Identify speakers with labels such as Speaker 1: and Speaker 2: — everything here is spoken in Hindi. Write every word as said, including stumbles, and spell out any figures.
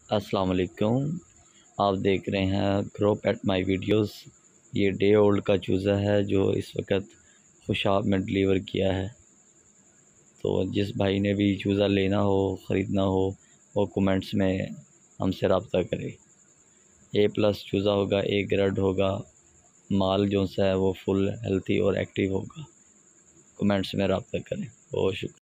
Speaker 1: अस्सलाम वालेकुम। आप देख रहे हैं ग्रो पेट माई वीडियोस। ये डे ओल्ड का चूज़ा है जो इस वक्त खुशाब में डिलीवर किया है। तो जिस भाई ने भी चूज़ा लेना हो, ख़रीदना हो, वो कमेंट्स में हमसे रब्ता करे। ए प्लस चूज़ा होगा, ए ग्रेड होगा, माल जो सा है वो फुल हेल्थी और एक्टिव होगा। कमेंट्स में रब्ता करें। बहुत शुक्रिया।